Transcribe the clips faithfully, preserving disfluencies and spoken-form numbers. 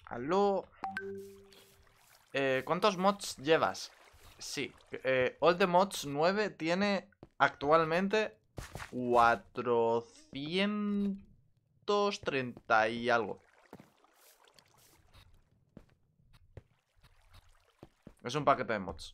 Aló. Eh, ¿cuántos mods llevas? Sí. Eh, All the Mods nueve tiene actualmente cuatrocientos treinta y algo. Es un paquete de mods.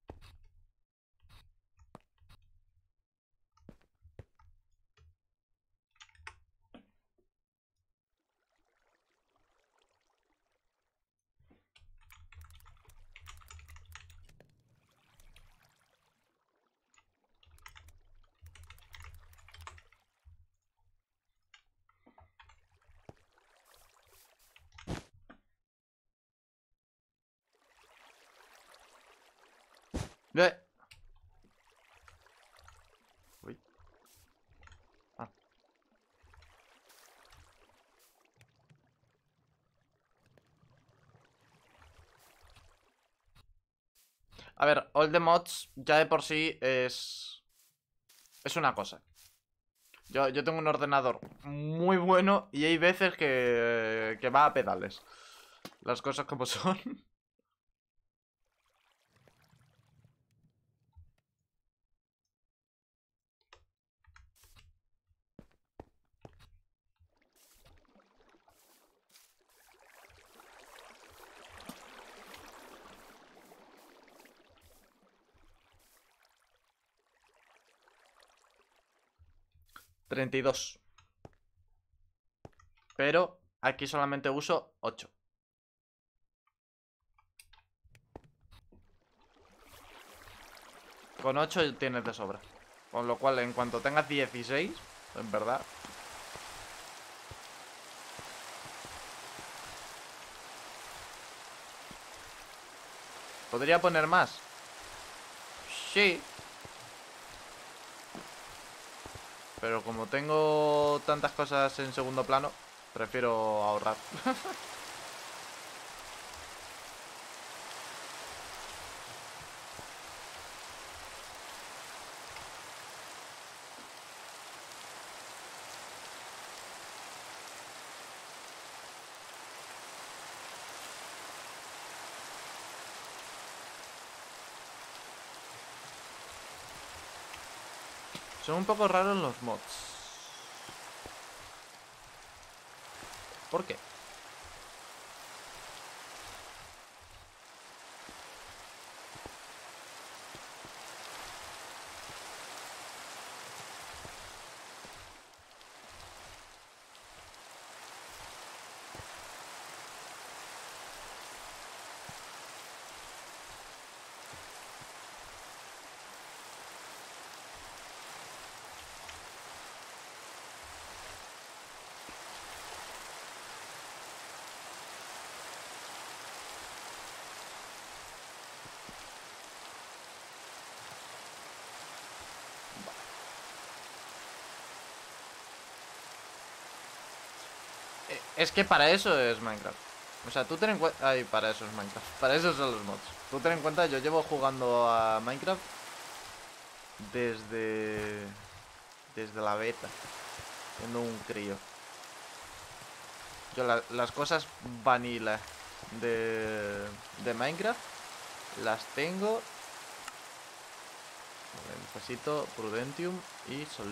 Eh. Uy. Ah. A ver, All the Mods ya de por sí es... Es una cosa. Yo, yo tengo un ordenador muy bueno y hay veces que, que va a pedales. Las cosas como son. treinta y dos. Pero aquí solamente uso ocho. Con ocho tienes de sobra. Con lo cual, en cuanto tengas dieciséis, en verdad... ¿Podría poner más? Sí. Pero como tengo tantas cosas en segundo plano, prefiero ahorrar. Son un poco raros los mods. ¿Por qué? Es que para eso es Minecraft. O sea, tú ten en cuenta... Ay, para eso es Minecraft. Para eso son los mods. Tú ten en cuenta, yo llevo jugando a Minecraft desde... Desde la beta. Siendo un crío. Yo la, las cosas vanilla de, de Minecraft las tengo. Necesito Prudentium y Sol.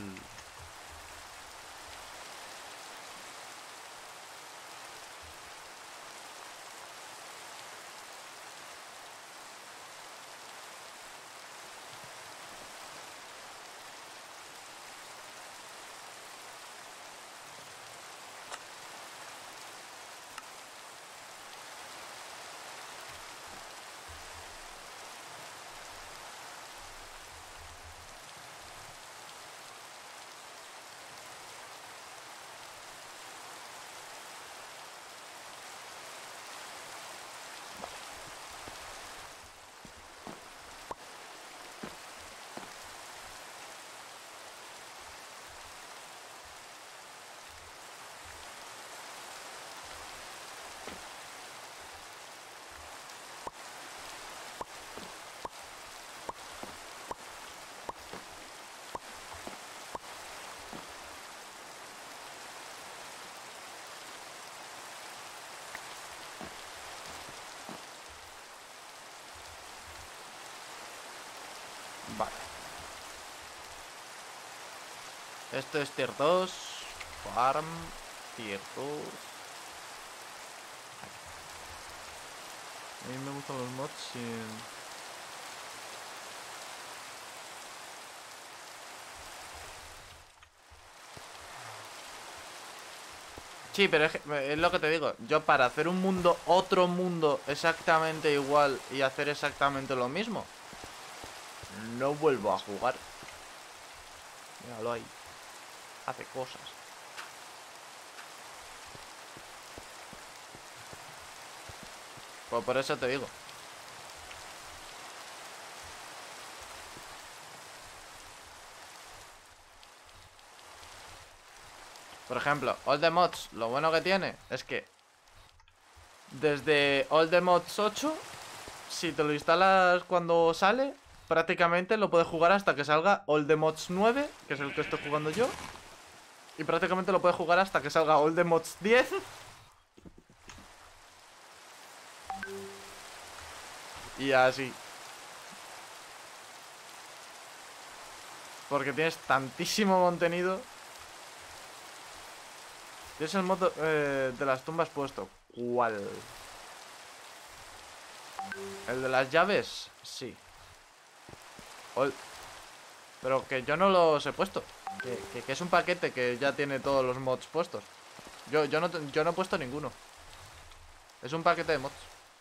Vale. Esto es tier dos. Farm. Tier dos. A mí me gustan los mods sin... Sí, pero es, que- es lo que te digo. Yo para hacer un mundo, otro mundo exactamente igual y hacer exactamente lo mismo, no vuelvo a jugar. Míralo ahí. Hace cosas. Pues por eso te digo. Por ejemplo, All the Mods, lo bueno que tiene es que desde All the Mods ocho, si te lo instalas cuando sale, prácticamente lo puedes jugar hasta que salga All the Mods nueve, que es el que estoy jugando yo. Y prácticamente lo puedes jugar hasta que salga All the Mods diez. Y así. Porque tienes tantísimo contenido. Tienes el modo eh, de las tumbas puesto. ¿Cuál? ¿El de las llaves? Sí. Ol- Pero que yo no los he puesto. Que, que- que es un paquete que ya tiene todos los mods puestos. Yo, yo, no, te- yo no he puesto ninguno. Es un paquete de mods.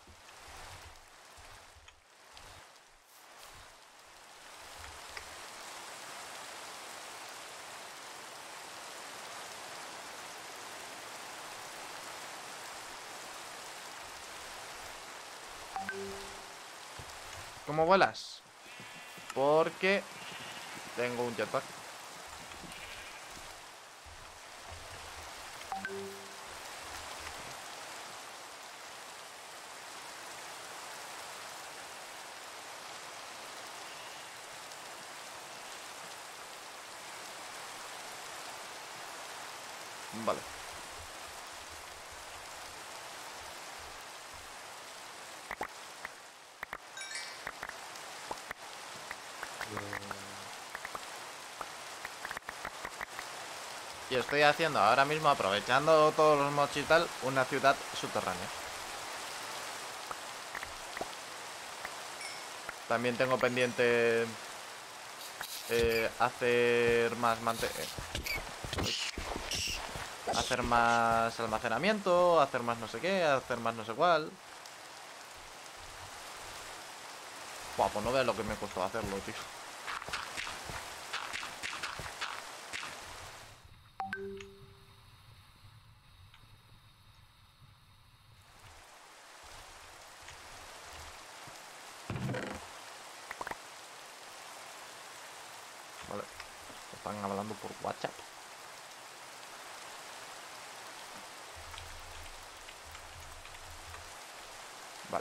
¿Cómo vuelas? Porque tengo un jetpack. Vale. Y estoy haciendo ahora mismo, aprovechando todos los mods y tal, una ciudad subterránea. También tengo pendiente eh, hacer más mante eh, hacer más almacenamiento, hacer más no sé qué, hacer más no sé cuál. Buah, pues no veas lo que me costó hacerlo, tío. Vale. Están hablando por WhatsApp. Vale.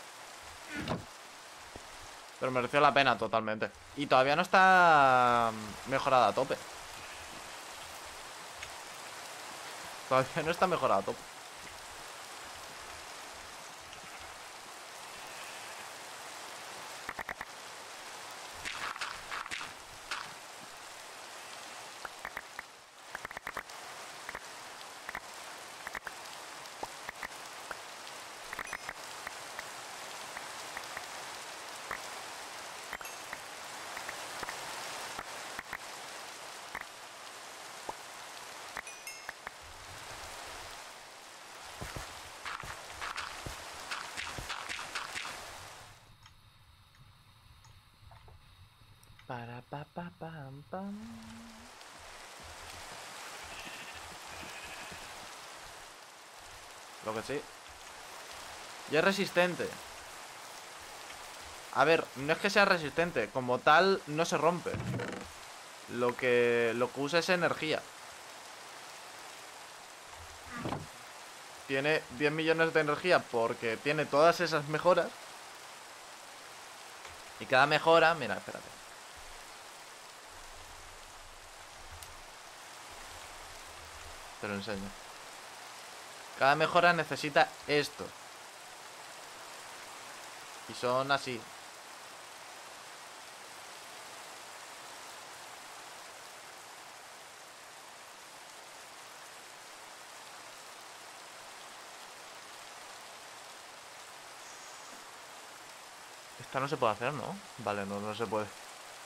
Pero mereció la pena totalmente. Y todavía no está mejorada a tope. Todavía no está mejorada a tope. Para pa pa pam pam. Lo que sí. Y es resistente. A ver, no es que sea resistente. Como tal, no se rompe. Lo que, lo que usa es energía. Tiene diez millones de energía porque tiene todas esas mejoras. Y cada mejora... Mira, espérate. Te lo enseño. Cada mejora necesita esto. Y son así. Esta no se puede hacer, ¿no? Vale, no, no se puede.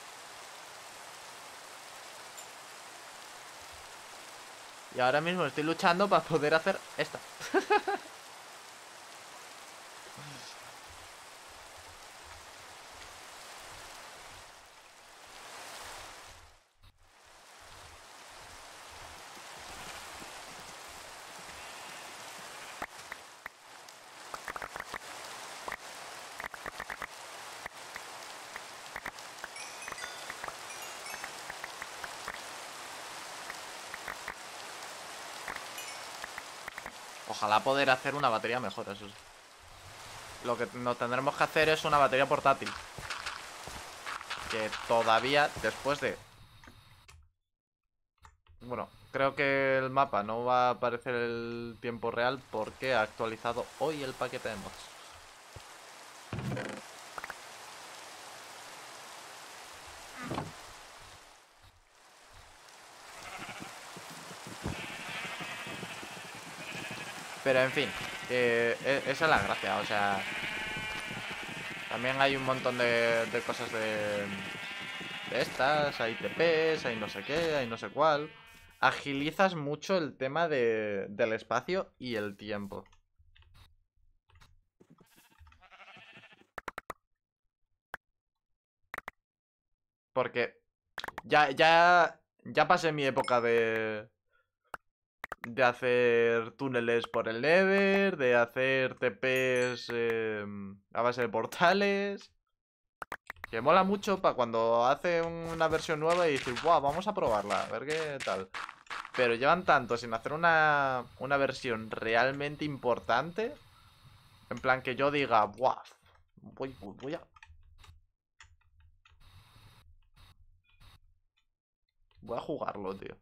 Y ahora mismo estoy luchando para poder hacer esta. Ojalá poder hacer una batería mejor, eso sí. Lo que nos tendremos que hacer es una batería portátil. Que todavía, después de... Bueno, creo que el mapa no va a aparecer el tiempo real porque ha actualizado hoy el paquete de mods. Pero en fin, eh, e- esa es la gracia, o sea... También hay un montón de, de cosas de, de estas, hay T Ps, hay no sé qué, hay no sé cuál. Agilizas mucho el tema de, del espacio y el tiempo. Porque ya, ya, ya pasé mi época de, de hacer túneles por el Nether, de hacer T Ps eh, a base de portales. Que mola mucho para cuando hace una versión nueva y dices, wow, vamos a probarla, a ver qué tal. Pero llevan tanto sin hacer una, una versión realmente importante. En plan que yo diga, wow, voy, voy, voy a... Voy a jugarlo, tío.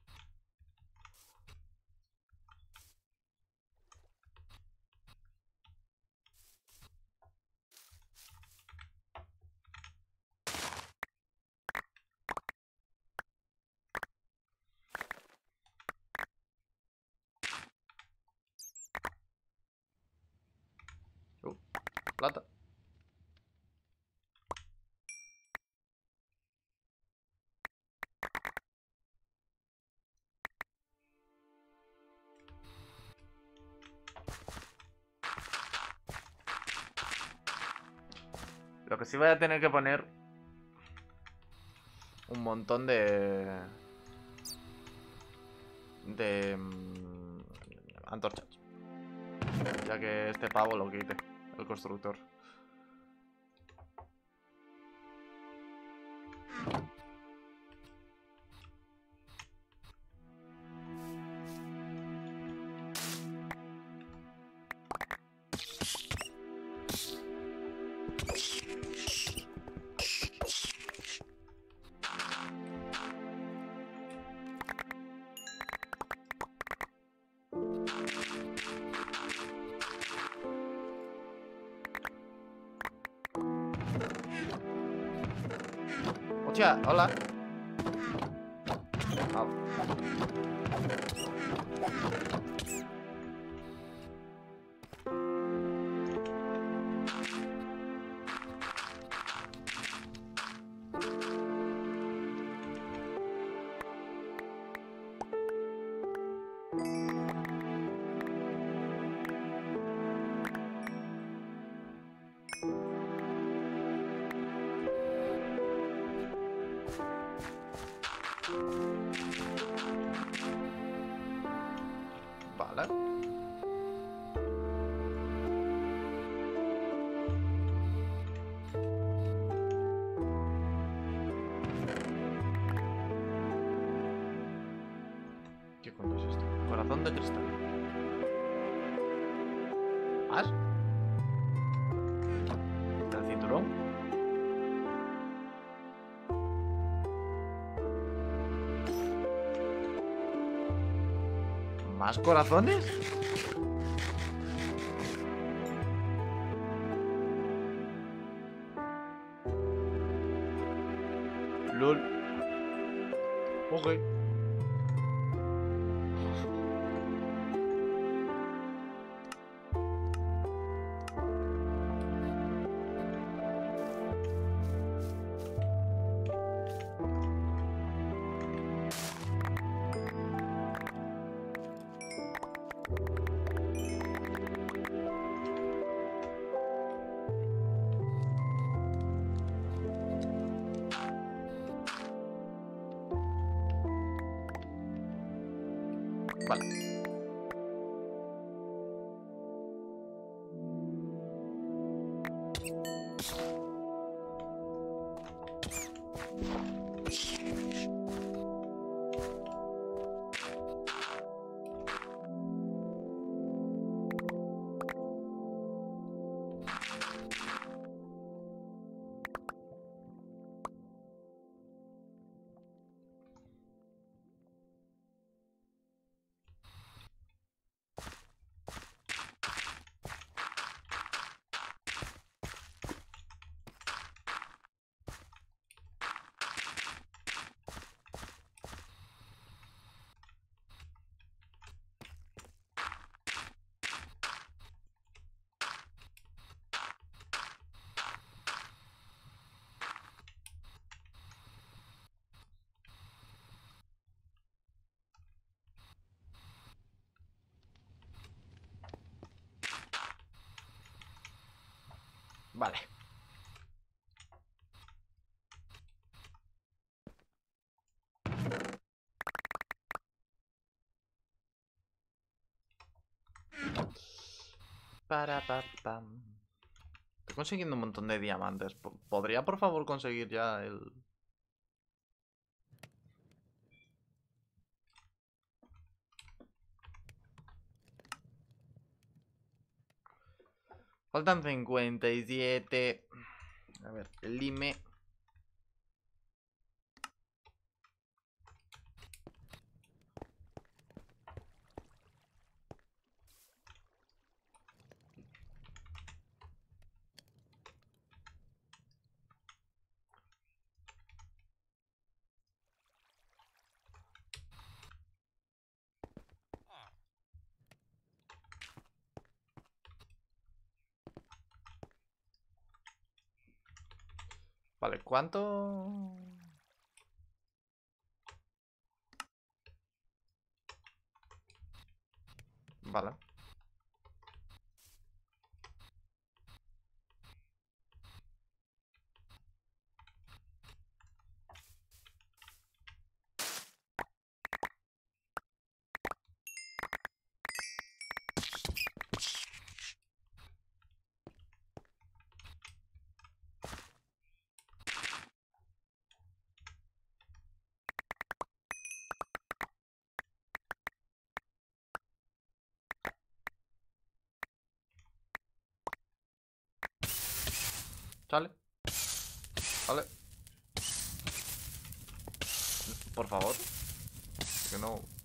Uh, plata. Lo que sí voy a tener que poner un montón de... De... mm, antorchas. Ya que este pavo lo quite, el constructor. Hostia, hola. Ah. Vale. ¿Qué coño es esto? Corazón de cristal. ¿Más? ¿El cinturón? ¿Más corazones? LOL. Ok. Vale. Vale. Para pa pam. Estoy consiguiendo un montón de diamantes. ¿Podría por favor conseguir ya el... Faltan cincuenta y siete. A ver, el lime. Vale, ¿cuánto? Vale. Sale. Vale. Por favor. Que no...